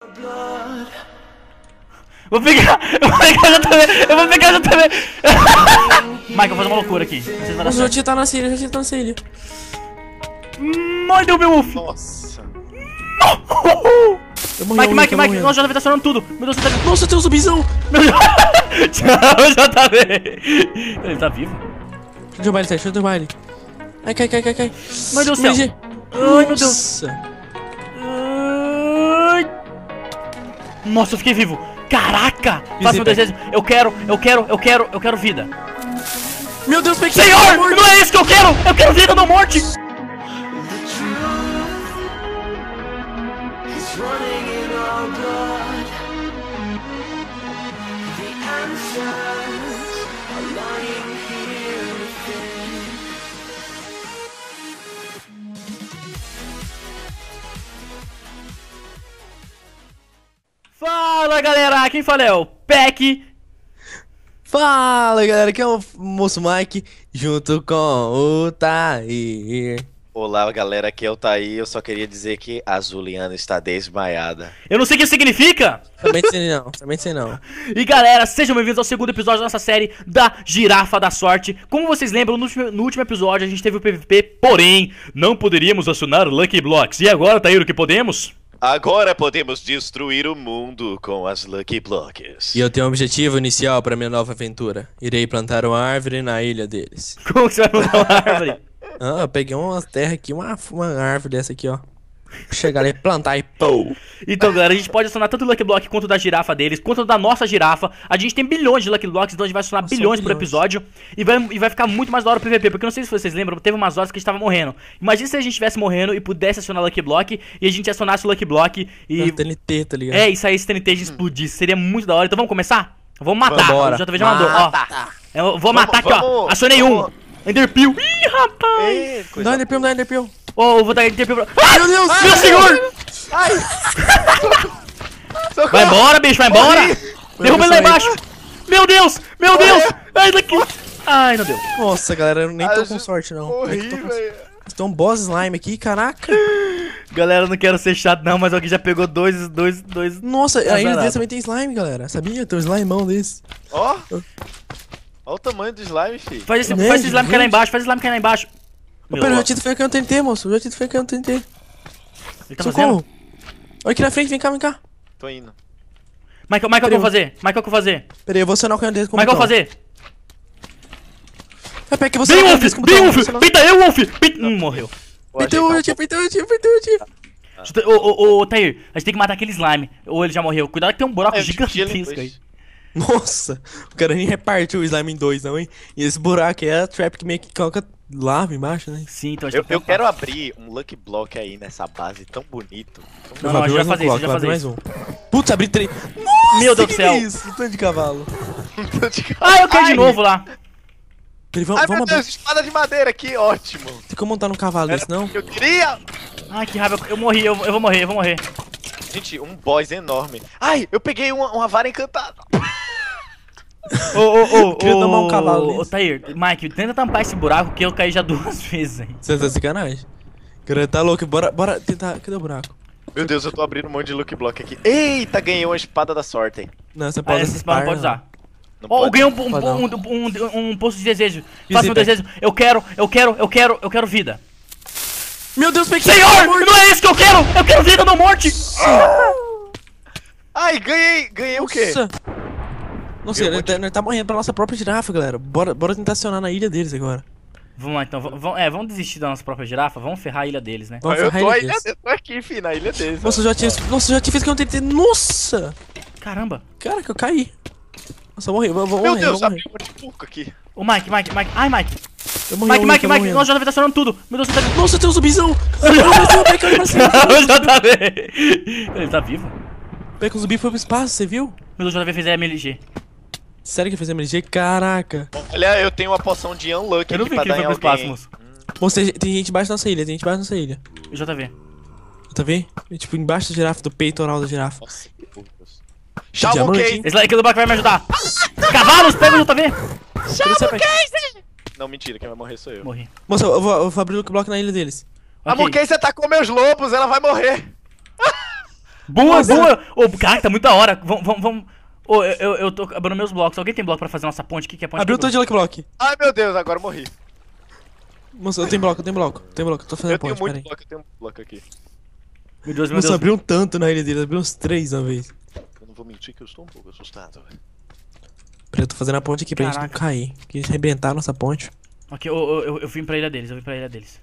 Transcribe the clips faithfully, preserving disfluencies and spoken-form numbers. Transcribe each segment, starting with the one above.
Vou pegar, eu vou pegar já também, eu vou pegar já também. Mike, eu vou fazer uma loucura aqui. Não sei se vai dar Nossa, o certo. Jotinho tá na ilha, o Jotinho tá na ilha. Ai, deu meu wolf. Nossa. Eu morri, Mike, eu morri, Mike, eu Mike, morri. nossa, o J V tá acionando tudo. Meu Deus, você tá vivo. Nossa, tem um zumbizão. Tchau, J V. Ele tá vivo? Deixa eu der baile, deixa eu dar baile. Ai, cai, cai, cai, cai. Meu Deus do céu. M G. Ai, meu Deus. Nossa. Ai. Nossa, eu fiquei vivo. Caraca. Faça meu Visita. desejo. Eu quero, eu quero, eu quero, eu quero vida. Meu Deus, peguei. Senhor, não é isso que eu quero. Eu quero vida, não morte. Fala, galera, quem fala é o Peck. Fala, galera, aqui é o Moço Mike, junto com o Tair. Olá, galera, aqui é o Taí. Eu só queria dizer que a Zuliana está desmaiada. Eu não sei o que isso significa. Também sei não, também sei não. E galera, sejam bem-vindos ao segundo episódio da nossa série da Girafa da Sorte. Como vocês lembram, no último, no último episódio a gente teve o P V P, porém, não poderíamos acionar Lucky Blocks. E agora, Tair, o que podemos? Agora podemos destruir o mundo com as Lucky Blocks. E eu tenho um objetivo inicial para minha nova aventura. Irei plantar uma árvore na ilha deles. Como que você vai plantar uma árvore? Ah, eu peguei uma terra aqui, uma, uma árvore dessa aqui, ó. Chegar ali, plantar e pô. Então, galera, a gente pode acionar tanto o Lucky Block quanto o da girafa deles, quanto o da nossa girafa. A gente tem bilhões de Lucky Blocks, então a gente vai acionar Nossa, bilhões por bilhões. episódio. E vai, e vai ficar muito mais da hora o P V P, porque eu não sei se vocês lembram, teve umas horas que a gente tava morrendo. Imagina se a gente estivesse morrendo e pudesse acionar Lucky Block, e a gente acionasse o Lucky Block e... T N T, tá ligado? É, e saísse T N T e explodisse. Seria muito da hora. Então vamos começar? Vamos matar. Vambora. O J V já mandou, ó. Eu vou Vamos, matar aqui, ó. vamos, Acionei vamos. um. Enderpeel. Ih, rapaz. Ei, coisa Dá Enderpeel, dá Enderpeel. Ô, eu vou dar Enderpeel pra... Ah, Meu Deus! meu senhor! Ai! Socorro! Vai embora, bicho, vai embora! Morri. Derruba ele lá embaixo! Meu Deus! Meu Deus! Ai, daqui! Ai, meu Deus! Nossa, galera, eu nem tô Ah, com eu sorte, não. Morri, Nem tô com... velho. Tem um boss slime aqui, caraca. Galera, eu não quero ser chato não, mas alguém já pegou dois, dois, dois... Nossa, a ilha Azarado. deles também tem slime, galera. Sabia? Tem um slimão desse. Ó! Olha o tamanho do slime, filho. Faz esse, Grande, faz esse slime cair lá grande. embaixo, faz esse slime cair lá embaixo! Ô, Meu, pera, o ó, Jotito foi caindo T N T, moço. O Jotito foi caindo T N T. ele tá Socorro. fazendo? Olha aqui na frente, vem cá, vem cá. Tô indo. Michael, Michael, o que eu vou fazer? Michael, o que eu vou fazer? Pera aí, eu vou acionar o canhão dele com o Michael, o que eu botão. vou fazer? É, pera que você Vem, não Wolf! com o Vem, botão. Wolf! Acionar- Peita eu, Wolf! Peita... Hum, morreu. Vou Peiteu o ajeitar Jotito, peiteu o Jotito, peiteu o Jotito. Ô, ô, ô, Tair, a gente tem que matar aquele slime. Ou ele já morreu. Cuidado que tem um buraco um- É, eu dividi ele em gigantesco aí. dois. Nossa, o cara nem repartiu o slime em dois, não, hein? E esse buraco aí é a trap que meio que coloca lava embaixo, né? Sim, então a gente Eu, tem eu que quero abrir um Lucky Block aí nessa base tão bonito. Não, Eu não, vou a gente abrir vai mais um fazer isso, bloco, a gente vai vou abrir fazer mais um. Putz, abri três. Nossa, Meu Deus do que céu. Que é isso? Tanto de cavalo. Ah, eu caí de Ai. novo lá. Peraí, vamos, Ai, vamos meu abrir. Deus, espada de madeira aqui, ótimo. Tem como montar num cavalo desse, não? Eu queria... Ai, que raiva. Eu morri, eu, eu vou morrer, eu vou morrer. Gente, um boss enorme. Ai, eu peguei uma, uma vara encantada. Ô, ô, ô, queria tomar um cavalo ô, desse. Tair, Mike, tenta tampar esse buraco que eu caí já duas vezes aí. Você tá de sacanagem? Cara, tá louco, bora, bora tentar. Cadê o buraco? Meu Deus, eu tô abrindo um monte de Lucky Block aqui. Eita, ganhei uma espada da sorte. Não, você Ah, pode essa espada não pode usar. Não Ó, eu pode. ganhei um, um, Pode um, um, um, um posto de desejo. Faça meu Visita. desejo. Eu quero, eu quero, eu quero, eu quero vida. Meu Deus, peguei! Senhor, não é isso que eu quero! Eu quero vida, não morte! Ai, ganhei, ganhei o quê? Nossa! Nossa, Eu ele vou tá, ele tá morrendo pra nossa própria girafa, galera. Bora, bora tentar acionar na ilha deles agora. Vamos lá então, v- vamos, é, vamos desistir da nossa própria girafa, vamos ferrar a ilha deles, né? Vamos eu ferrar tô a aí, ilha deles. eu tô aqui, filho, na ilha deles. Nossa, eu já tinha. Nossa, eu já tinha feito que eu não tentei. Nossa! Caramba! Cara, que eu caí. Nossa, eu morri, eu vou, vou Meu morrer, Deus, eu vou morrer. abriu um monte de buco aqui. Ô Mike, Mike, Mike, ai Mike! Eu morri, Mike, eu morri, Mike, eu Mike, morri. nossa, o J V tá acionando tudo! Meu Deus, você tá vivo! Nossa, tem um zumbizão! Olha pra cima, pega ele pra cima. O J V! Ele tá vivo? Pega o zumbi foi pro espaço, você viu? Meu Deus, o J V fez M L G. Sério que fez M L G? Caraca. Olha, eu tenho uma poção de Unlucky Eu não aqui vi pra que ele dar foi em pro alguém. espaço, moço. Moça, tem, tem gente embaixo da nossa ilha, tem gente embaixo da nossa ilha. O J V. Tá vendo? É, tipo, embaixo da girafa, do peitoral da girafa. Nossa, que burros. Shadow Diamante, Case! hein? Esse aqui do bloco vai me ajudar! Cavalos, pega o J V! Shadow Case! Não, mentira, quem vai morrer sou eu. Morri. Moça, eu vou, eu vou abrir o bloco na ilha deles. A Ok. Monkey atacou meus lobos, ela vai morrer. Boa, Nossa. boa! Ô, caraca, tá muito da hora. Vamos, vamos, vamos. Ô, eu, eu, eu tô abrindo meus blocos. Alguém tem bloco pra fazer nossa ponte? O que, que é ponte? Abriu o quebrou? todo de Lucky Block. Ai, meu Deus, agora eu morri. Moça, eu tenho bloco, eu tenho bloco. Eu tenho bloco, tô fazendo Eu a tenho ponte, muito peraí. bloco, eu tenho muito bloco aqui. Meu Deus, meu Moça, Deus. abriu um tanto na ilha dele, abriu uns três uma vez. Eu não vou mentir que eu estou um pouco assustado, velho. Peraí, eu tô fazendo a ponte aqui pra gente não Caraca. cair. Que arrebentar a nossa ponte. Ok, eu, eu, eu, eu vim pra ilha deles, eu vim pra ilha deles.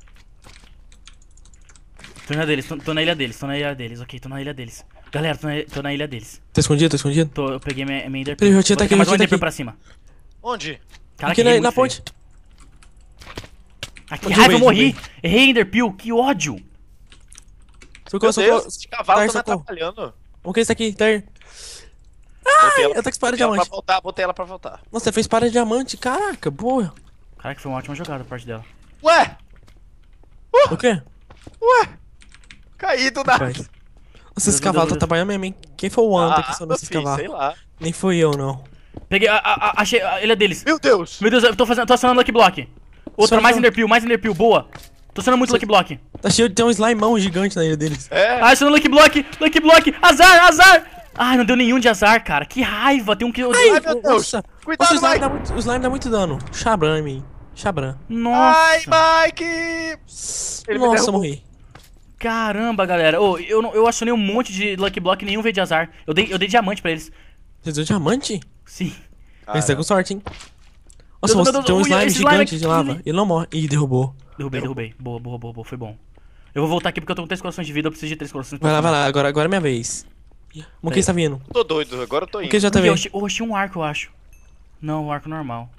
Tô na ilha deles, tô, tô na ilha deles, tô na ilha deles, ok, tô na ilha deles. Galera, tô na, tô na ilha deles. Tá escondido, tá escondido? Tô, eu peguei minha, minha Ender Peraí, Pearl. o Rotinha tá Vou aqui, tacar mais o um Rotinha Ender tá Pearl aqui. pra cima. Onde? Caraca, Aqui errei na, na muito feio. ponte. Ah, que Onde raiva, eu eu vejo, morri. Errei Ender Pearl, que ódio. Socorro, Meu socorro. Deus, esse cavalo Tá, tá me socorro. atrapalhando. O que é isso aqui? Tá aí. Botei ela, eu tô com espada de botei ela pra diamante. voltar, botei ela pra voltar. Nossa, você fez espada de diamante. Caraca, boa. Caraca, foi uma ótima jogada a parte dela. Ué, O quê? ué. Caí do nada. Rapaz. Nossa, Deus, esse cavalo Deus, tá Deus. trabalhando mesmo, hein? Quem foi o Anta que Ah, sonou esse filho, sei cavalo? lá. Nem foi eu, não. Peguei, a, a, a- achei a ilha deles. Meu Deus. Meu Deus, eu tô fazendo, tô acionando Lucky Block. Outra, Só mais não. Ender Pearl, mais Ender Pearl, boa. Tô acionando muito Lucky Block. Tá cheio de ter um slimão gigante na ilha deles. É, Ah, acionando Lucky Block, Lucky Block, azar, azar. Ai, não deu nenhum de azar, cara. Que raiva, tem um que eu... Ai, meu Deus. Nossa, Cuidado, Nossa, o, slime Mike. dá muito, o slime dá muito dano. Chabran em mim. Chabran. Nossa. Ai, Mike. Ele me Nossa, derrubou. morri. Caramba, galera. Ô, eu, não- eu acionei um monte de Lucky Block e nenhum veio de azar. Eu dei, eu dei diamante pra eles. Você deu diamante? Sim. Mas você tá com sorte, hein? Nossa, Deus, você meu Deus, tem um ui, slime esse slime gigante aqui- de lava. Ele não morre. Ih, derrubou. Derrubei, derrubei. Boa, boa, boa, boa. Foi bom. Eu vou voltar aqui porque eu tô com três corações de vida. Eu preciso de três corações. Vai lá, vai lá. Agora, agora é minha vez. O que Peraí. está vindo? Tô doido, agora eu tô O indo. que já tá Eu vindo? achei, eu achei um arco, eu acho. Não, um arco normal.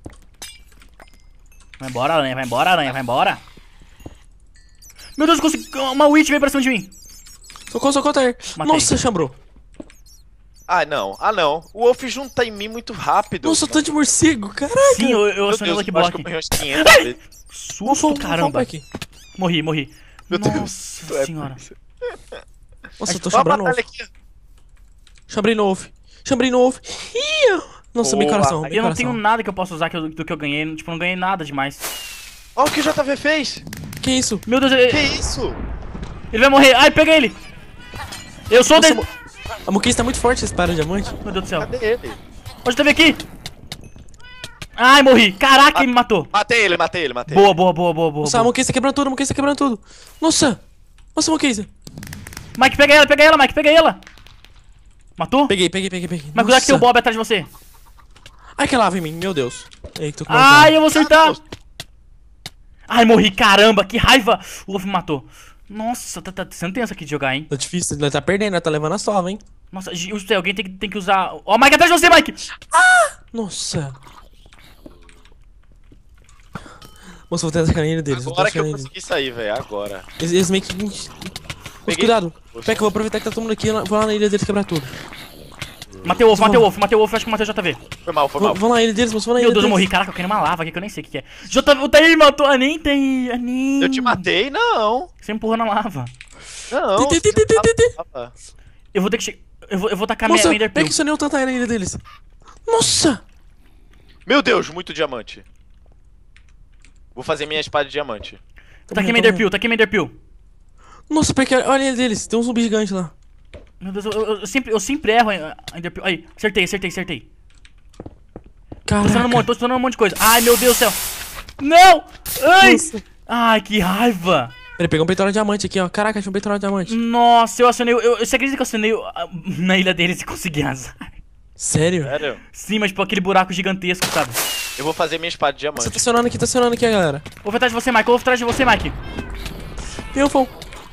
Vai embora, aranha. Vai embora, aranha. Vai embora. Meu Deus, eu consegui... Uma witch veio pra cima de mim. Socorro, socorro, tá aí. Matei. Nossa, chambrou. Ah, não. Ah, não. O Wolf junta em mim muito rápido. Nossa, tanto de morcego, caraca. Sim, eu, eu Meu acionei o Deus, Lucky eu acho que Block. eu morri umas quinhentas vezes. Susto, caramba. Aqui. Morri, morri. Meu Deus. Nossa É senhora. Nossa, eu tô Ó a chambrando batalha novo. aqui. Chambrei novo. Chambrei novo. Ih, nossa, Boa. meu coração. meu Eu não coração. tenho nada que eu possa usar que eu- do que eu ganhei. Tipo, eu não ganhei nada demais. Ó o que o J V fez. Que isso? Meu Deus, Que ele, isso? ele vai morrer. Ai, peguei ele. Eu sou Nossa, de... mo- a Muquês tá muito forte esse para diamante. Meu Deus do céu. Cadê ele? Onde teve aqui? Ai, morri. Caraca, ele me matou. Matei ele, matei ele, matei Boa, boa, boa, boa, boa. Nossa, a boa. Muquês tá quebrando tudo, a Muquês tá quebrando tudo. Nossa. Nossa, Muquês. Mike, pega ela, pega ela, Mike, pega ela. Matou? Peguei, peguei, peguei, peguei. Mas cuidado que tem o Nossa. Bob atrás de você. Ai, que lava em mim, meu Deus. Ei, tô com Ai, uma eu vou acertar. Ai, morri, caramba, que raiva. O Wolf me matou. Nossa, tá, tá sendo tenso aqui de jogar, hein? Tá difícil, ele tá perdendo, ele tá levando a sova, hein? Nossa, José, alguém tem, que- tem que usar... Ó, Mike, atrás de você, Mike. Nossa. Moça, vou tentar atacar a ilha deles. vou Agora tentar que eu atacar a ilha consegui sair, velho. Agora. deles. Eles, eles meio que... Moça, Peguei. cuidado. Pega, eu vou aproveitar que tá todo mundo aqui, eu vou lá na ilha deles quebrar tudo. Matei o Wolf, matei o Wolf, matei o Wolf, acho que matei o J V. Foi mal, foi Vou, mal. vou lá na ilha deles, moça, vou na ilha Meu Deus, eu deles. morri. Caraca, eu quero uma lava aqui que eu nem sei o que, que é. J V, o Tair me matou. Ah, nem tem. Ah, nem. Eu te matei? Não. Você empurrou na lava. Não. Ti, ti, ti, ti, ti, ti. Tava- Eu vou ter que... che- Eu vou, eu vou tacar minha Moça, minha Ender pega Pearl. que sonhou tanto na ilha deles. Nossa. Meu Deus, muito diamante. Vou fazer minha espada de diamante. Taquei minha Ender Pearl, taquei minha Ender Pearl. Nossa, porque olha a ilha deles, tem um zumbi gigante lá. Meu Deus, eu, eu- eu sempre, eu sempre erro a a Ender Pearl. Aí, acertei, acertei, acertei. Tô estourando um Caraca. monte, tô estourando um monte de coisa. Ai, meu Deus do céu. Não! Ai! Nossa. Ai, que raiva. Ele pegou um peitoral de diamante aqui, ó. Caraca, tinha um peitoral de diamante. Nossa, eu acionei... Eu, eu, você acredita que eu acionei ah, na ilha deles e consegui azar? Sério? Sério? Sim, mas tipo aquele buraco gigantesco, sabe? Eu vou fazer minha espada de Você diamante. tá acionando aqui, tá acionando aqui, galera. Vou atrás de você, Mike. Eu vou atrás de você, Mike. Eu vou.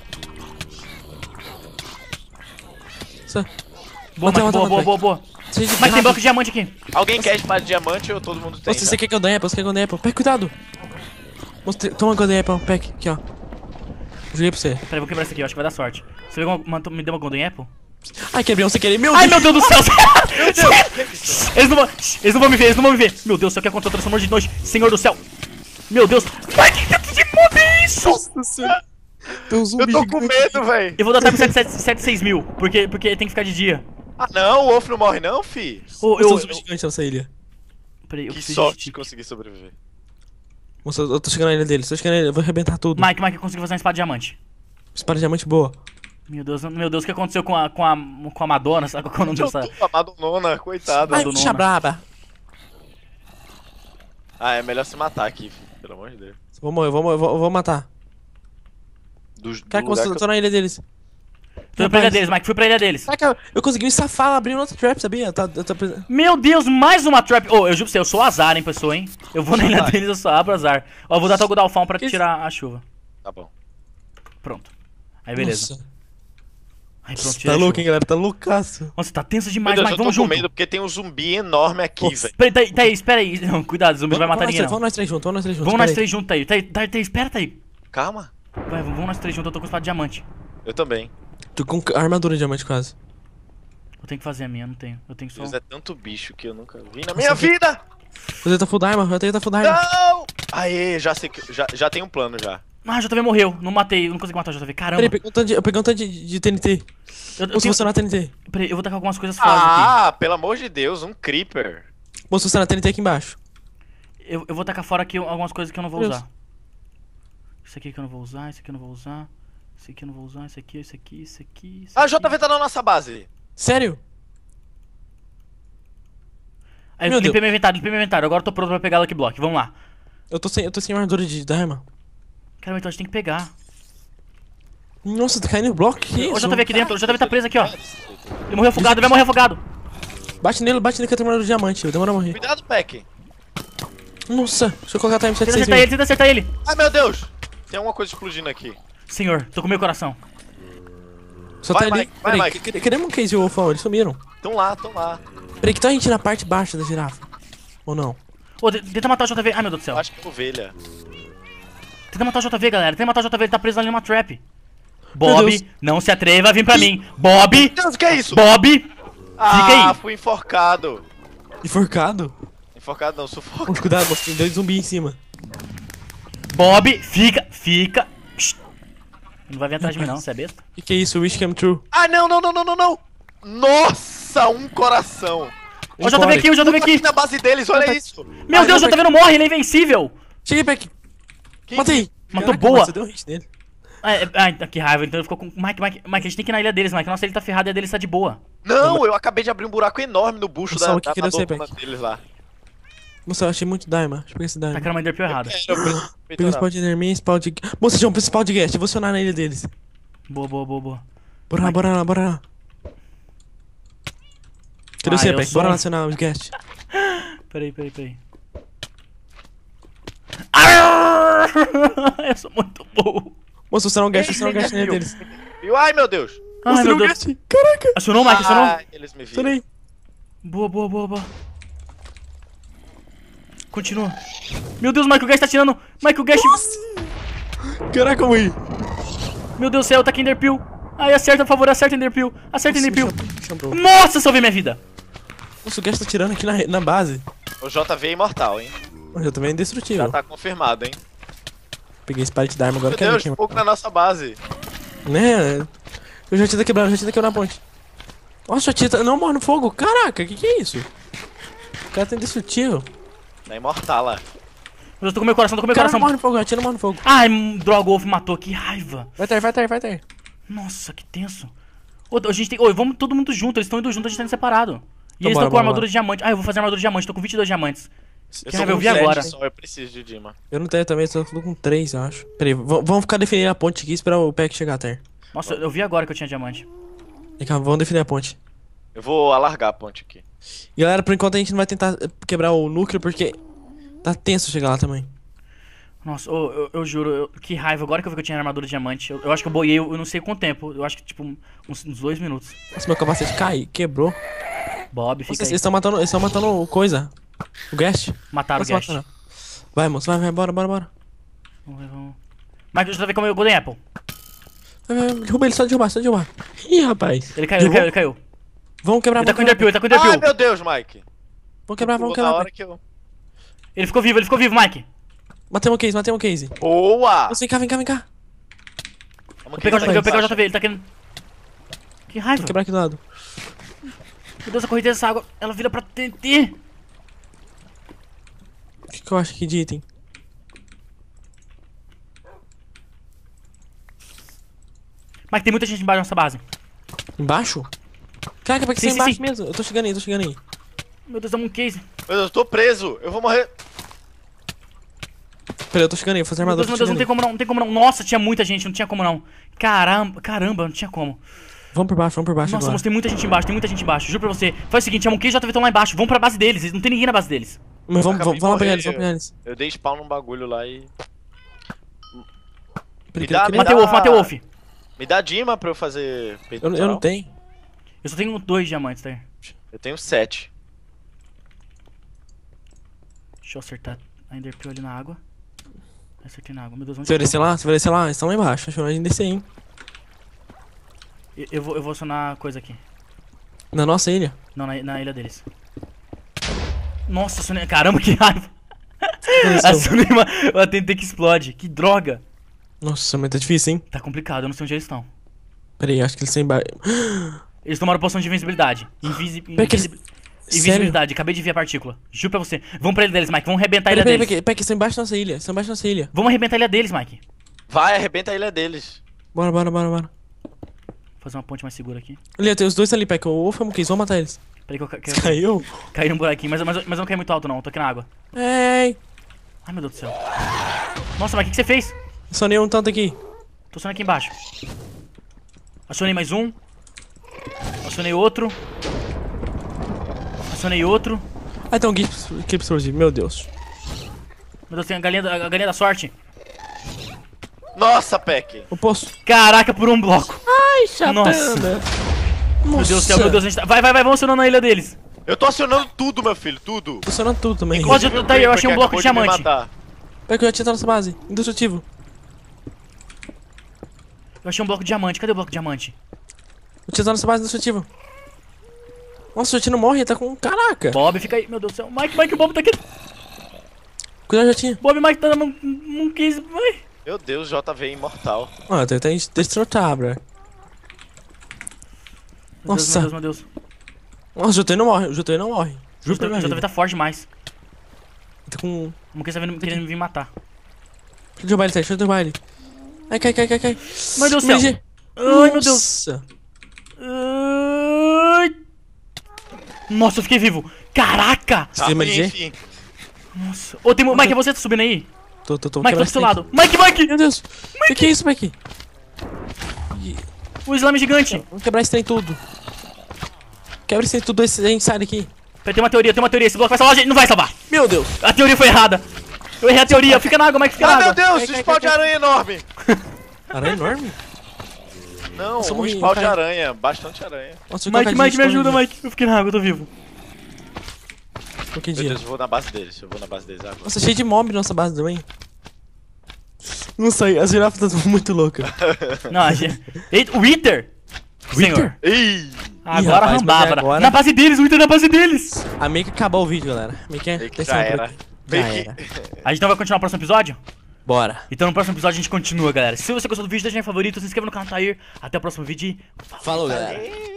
Só. Boa, Matei, Mike. matei, Boa, boa, matei. boa, boa. Seja Mike, tem rápido. bloco de diamante aqui. Alguém quer espada de diamante ou todo mundo tem? Nossa, né? você quer Golden Apple, você quer Golden Apple. Pega, cuidado. Moça, toma Golden Apple, pega, aqui, ó. Joguei pra você. Peraí, vou quebrar isso aqui. Eu acho que vai dar sorte. Você pegou uma, uma- me deu uma Golden Apple? Ai, quebrei um sem querer. Meu Ai, Deus. meu Deus do céu. Eles não vão... Eles não vão me ver, eles não vão me ver. Meu Deus, isso aqui aconteceu, transformou de noite. Senhor do céu. Meu Deus. Ai, que que porra é isso? Nossa senhora. Tem um zumbi Eu tô com gigante medo, velho. Eu vou dar time setenta e seis mil, porque, porque tem que ficar de dia. Ah, não, o Wolf não morre não, fi. Ô, aqui. Tem eu, um zumbi eu, gigante nessa ilha. peraí, eu Que preciso sorte de de conseguir sobreviver. Moça, eu tô chegando na ilha deles, tô chegando na ilha, eu vou arrebentar tudo. Mike, Mike, eu consegui fazer uma espada de diamante. Espada de diamante boa. Meu Deus, meu Deus, o que aconteceu com a, com a, com a Madonna? Sabe qual é o nome dessa? A Madonna, coitada. Ai, do bicha Nona. braba. Ah, é melhor se matar aqui, filho. Pelo amor de Deus. Vou morrer, vou, morrer, vou, vou matar. Do, do Caraca, lugar eu que tô na ilha deles. Fui pra ilha deles, Mike, fui pra ilha deles. Caraca, eu, eu consegui me safar abrindo outra trap, sabia? Tá, eu tô... Meu Deus, mais uma trap. Ô, eu juro pra você, eu sou azar, hein, pessoa, hein? Eu vou na ilha Vai. deles, eu só abro azar. Ó, eu vou dar toco Dalfão pra Que tirar a chuva. Tá bom. Pronto. Aí, beleza. Nossa. Aí, pronto, Tá tirei a louco, chuva. hein, galera? Tá loucaço. Nossa, tá tenso Meu demais, Deus, Mike, eu tô vamos com junto. medo porque tem um zumbi enorme aqui, Nossa. velho. Peraí, Thaí, Thaí, espera aí. Não, cuidado, o zumbi não vai matar vamos, ninguém, nós, não. vamos nós três juntos, vamos nós três juntos. Vamos nós pera três juntos, Thaí. Thaí, Thaí, Thaí, espera, Thaí. Calma. Vai, vamos nós três juntos, eu tô com espada de diamante. Eu também. aí. Tô com armadura de diamante quase. Eu tenho que fazer a minha, não tenho. Eu tenho só... Deus, é tanto bicho que eu nunca vi na minha vida! Eu tô full diamond, eu tenho tá full diamond. Não! Aê, já sei que. Já, já tem um plano já. Ah, o J V morreu. Não matei, eu não consegui matar o J V. Caramba. Peraí, peguei um tanto de- eu peguei um tanto de, de T N T. Eu, eu Moço, tenho... funcionar T N T. Peraí, eu vou tacar algumas coisas fora aqui. Ah, pelo amor de Deus, um creeper. Moço, funcionar T N T aqui embaixo. Eu, eu vou tacar fora aqui algumas coisas que eu não vou Deus. usar. Isso aqui que eu não vou usar, isso aqui eu não vou usar. Isso aqui eu não vou usar, isso aqui, isso aqui, isso aqui. Isso Ah, o aqui. J V tá na nossa base. Sério? Aí, Meu limpei Deus. meu inventário, limpei meu inventário. Agora eu tô pronto pra pegar Lucky Block. Vamos lá. Eu tô sem, eu tô sem armadura de diamond. Caramba, então a gente tem que pegar. Nossa, tá caindo bloco, que O isso? J V aqui dentro, o J V tá preso aqui, ó. Ele morreu afogado, ele vai morrer afogado. Bate nele, bate nele que eu tenho armadura de diamante, eu demoro a morrer. Cuidado, Peck. Nossa, deixa eu colocar time Tenta sete seis acertar ele, mil. tenta acertar ele. Ai, meu Deus. Tem alguma coisa explodindo aqui. Senhor, tô com meu coração. Só Vai, tá ali. Mike, vai, Peraí, Mike. cadê- cadê o Case e o Wolfão? Eles sumiram. Tão lá, tão lá. Peraí, que tal a gente ir na parte baixa da girafa? Ou não? Ô, de- tenta matar o J V. Ai, meu Deus do céu. Eu acho que é ovelha. Tenta matar o J V, galera. Tenta matar o J V, ele tá preso ali numa trap. Meu Bob, Deus. não se atreva a vir pra mim. Bob, Deus, o que é isso? Bob. Ah, aí. fui enforcado. Enforcado? Enforcado não, sufoco. Moço, cuidado, moço, tem dois zumbis em cima. Bob, fica, fica. Psst. Não vai vir atrás de mim não, você é besta? Que que é isso? Wish came true. Ah, não, não, não, não, não, não. Nossa, um coração. Ó, o J V aqui, o J V Aqui aqui. na base deles, olha isso. Meu Ai, Deus, o não, J V não morre, ele é invencível. Cheguei, Peck. Quem- Matei. Matou Caraca, boa. Você deu um hit nele. Ai, ai, que raiva, então ele ficou com... Mike, Mike, Mike, a gente tem que ir na ilha deles, Mike. Nossa, ele tá ferrado e a dele está de boa. Não, eu acabei de abrir um buraco enorme no bucho Pessoal, da, o que da, que da deu você, dona Peck? deles lá. Moça, eu achei muito diamond. Deixa eu pegar esse Tá diamond. querendo uma enderpeel errada. Pega o spawn de energia e spawn de... Moça, tinha um spawn de guest. Eu vou acionar na ilha deles. Boa, boa, boa, boa. Bora lá, bora lá, bora lá. Cadê Ah, você, eu Peck? sou Bora um- lá acionar o guest. Peraí, peraí, peraí. Arrrr! Eu sou muito burro. Moça, acionar um guest, acionar um Ei, guest na ilha viu? deles. Viu? Ai, meu Deus. Ai, Moça, meu um Deus. guest. Caraca. Acionou, Mike, acionou? Ai, eles me viram. Acionei. Boa, boa, boa, boa. Continua. Meu Deus, Mike, o Gash tá tirando. Mike, o Gash. Caraca, calma aí. Meu Deus do céu, tá aqui Enderpeel. Ai, acerta, por favor, acerta Enderpeel. Acerta Nossa, Enderpeel. me chamou, me chamou. Nossa, salvei minha vida. Nossa, o guest tá tirando aqui na, na base. O J V é imortal, hein? Mas eu também é indestrutível. Já tá confirmado, hein? Peguei esse pallet de arma agora. Meu Quero Deus, ver quem fogo na nossa base. Né? Eu já tinha quebrado, eu já tinha quebrado a ponte. Nossa, a Tita não morre no fogo. Caraca, que que é isso? O cara tá indestrutível. É imortal lá. Eu tô com meu coração, tô com O meu cara não coração. morre no fogo, a Tia não morre no fogo. Ai, hum, droga, o Wolf matou, que raiva. Vai ter, vai ter, vai ter. Nossa, que tenso. Ô, a gente tem. Ô, vamos todo mundo junto, eles estão indo junto, a gente tá indo separado. E Então eles bora, estão com bora, armadura bora. de diamante. Ah, eu vou fazer armadura de diamante, tô com vinte e dois diamantes. Eu Que sou raiva, eu com vi sete agora. Só, eu preciso de Dima. Eu não tenho também, só tô com três, eu acho. Pera aí, v- vamos ficar defendendo a ponte aqui e esperar o Peck chegar até. Nossa, eu vi agora que eu tinha diamante. Vem cá, vamos defender a ponte. Eu vou alargar a ponte aqui. E galera, por enquanto a gente não vai tentar eh, quebrar o núcleo porque tá tenso chegar lá também. Nossa, ô, eu, eu juro, eu- que raiva. Agora que eu vi que eu tinha armadura de diamante, eu, eu acho que eu boiei, eu, eu não sei quanto tempo. Eu acho que tipo uns, uns dois minutos. Nossa, meu capacete caiu, quebrou. Bob, Nossa, fica eles aí. estão matando, eles estão matando o coisa. O guest. Mataram o Nossa, Gash. mataram. Vai, moço, vai, vai, bora, bora, bora. Vamos ver, vamos. Mas deixa eu ver como é o Golden Apple. Vai, vai, derruba ele, só derrubar, só derrubar. Ih, rapaz. Ele caiu, ele Derrubou? caiu, ele caiu. Vamos quebrar, Ele tá com vamos Enderpeel, quebrar. ele tá com Ai, Enderpeel. meu Deus, Mike. Vamos quebrar, vamos Pulou na quebrar. hora que eu... Ele ficou vivo, ele ficou vivo, Mike. Matei um case, matei um case. Boa! Nossa, vem cá, vem cá, vem cá. Vamos Vou pegar o J V, vou pegar o embaixo. J V, ele tá querendo. Que raiva. Vou quebrar aqui do lado. Meu Deus, a correnteza dessa água, ela vira pra T N T. O que, que eu acho aqui de item? Mike, tem muita gente embaixo da nossa base. Embaixo? Caraca, pra que Sim, você sim, embaixo sim. mesmo? Eu tô chegando aí, tô chegando aí. Meu Deus, é um case. Meu Deus, eu tô preso. Eu vou morrer. Peraí, eu tô chegando aí, vou fazer Meu armadura. Deus, meu tô Deus, não chegando tem aí. como não, não tem como não. Nossa, tinha muita gente, não tinha como não. Caramba, caramba, não tinha como. Vamos por baixo, vamos por baixo Nossa, agora. moço, tem muita gente embaixo, tem muita gente embaixo. Juro pra você. Faz o seguinte, a Monkey e o J V estão lá embaixo. Vamos pra base deles, eles não tem ninguém na base deles. Mas vamos, Acabei vamos, de vamos lá pegar morrer. eles, vamos pegar eles. Eu dei spawn num bagulho lá e... Peraí, dá, que- me Matei o dá- Wolf, matei o Wolf. Me dá Dima pra eu fazer peito Eu, eu não natural. tenho. Eu só tenho dois diamantes, tá aí. Eu tenho sete. Deixa eu acertar a Enderpeel ali na água. Acertei na água, meu Deus, onde Você vai eu tô? descer lá? Você vai descer lá? Eles estão lá embaixo, acho que a gente descer, hein? Eu, eu vou, eu vou acionar a coisa aqui. Na nossa ilha. Não, na, na ilha deles. Nossa, acionei... Caramba, que raiva. Desceu. Acionei uma... Eu atentei que explode. Que droga. Nossa, mas tá difícil, hein? Tá complicado, eu não sei onde eles estão. Peraí, acho que eles estão embaixo. Eles tomaram poção de invencibilidade. Invisi... Peraí, que eles- invisib- Sério? Invisibilidade, acabei de ver a partícula. Juro pra você. Vamos pra ilha deles, Mike. Vamos arrebentar a Peraí, ilha peraí, deles. peraí, peraí, que eles estão embaixo da nossa ilha. Eles estão embaixo da nossa ilha. Vamos arrebentar a ilha deles, Mike. Vai, arrebenta a ilha deles. Bora, bora, bora, bora. Vou fazer uma ponte mais segura aqui. Ali, tem os dois ali, Peck. O Wolf e o Mukis, vamos matar eles. Peraí que eu, ca- que eu Caiu? caí num buraquinho, mas, mas, mas eu não caí muito alto não, eu tô aqui na água. Ei! Ai meu Deus do céu. Nossa, Mike, o que, que você fez? Sonei um tanto aqui. Tô acionando aqui embaixo. Acionei mais um. Acionei outro. Acionei outro. Ah, tem um Clip explosivo, meu Deus. Meu Deus, tem a galinha da, a galinha da sorte. Nossa, Peck. O poço. Caraca, por um bloco. Ai, chatana. Nossa. Meu Meu Deus do céu, meu Deus, a gente tá... Vai, vai, vai, vamos acionando a ilha deles. Eu tô acionando tudo, meu filho, tudo. Tô sonando tudo também. Pode- Inclusive o tá aí, eu Creeper achei um que bloco de acabou me diamante. matar. Peck, eu já tinha na nossa base. Indestrutivo. Eu achei um bloco de diamante, cadê o bloco de diamante? Eu tinha na nossa base indestrutivo. Nossa, o Jotinho não morre, ele tá com. Caraca! Bob, fica aí, meu Deus do céu. Mike, Mike, o Bob tá aqui. Cuidado, Jotinho. Bob, Mike tá dando um, um case. Ai. Meu Deus, J V imortal. Ah, tem que destrutar, bro. Meu Deus, Nossa. Meu Deus, meu Deus. Nossa, o Jotinho não morre, o Jotinho não morre. O Juro pra minha J V vida. tá forte demais. Tá com. O Monkey tá vindo- querendo me vir matar. Deixa eu derrubar ele, tá? Deixa eu derrubar ele. Ai, cai, cai, cai, cai. Meu Deus do céu. Ai, Ai, meu Deus. Nossa. Ai. Nossa, eu fiquei vivo. Caraca. Você tem mais G? enfim. Nossa. Ô, tem... Mike, é você que tá subindo aí? Tô, tô, tô. Mike, tô quebrar do seu esse lado. Mike, Mike. Meu Deus. O que, que é isso, Mike? O slime gigante. Vamos quebrar esse trem tudo. Quebra esse trem tudo, esse, a gente sai daqui. Peraí, tem uma teoria, tem uma teoria. Esse bloco vai salvar a gente. Não vai salvar. Meu Deus. A teoria foi errada. Eu errei a teoria. Fica na água, Mike, fica na Ah, meu água. Deus, Cai, um cai, spawn cai, de cai. aranha enorme. Aranha enorme? Não, Nossa, um morri, spawn de cai. aranha, bastante aranha. Nossa, eu Mike, colocar Mike, me digital ajuda, aqui. Mike. Eu fiquei na água, eu tô vivo. Coloquei Meu dia. Deus, eu vou na base deles, eu vou na base deles agora. Nossa, cheio de mob na nossa base também. Não sei, as girafas estão muito loucas. Não, a gente... Eita, o Wither. Senhor. Ih! Agora rapaz, mas rambava. agora- Na base deles, o Wither na base deles. A meio que acabou o vídeo, galera. Meio que é. Meio que Deixa já eu por era. aqui. Meio Já que- era. A gente não vai continuar o próximo episódio? Bora. Então no próximo episódio a gente continua, galera. Se você gostou do vídeo, deixa em favorito, se inscreva no canal Tair. Até o próximo vídeo. e Falou, galera. Valeu.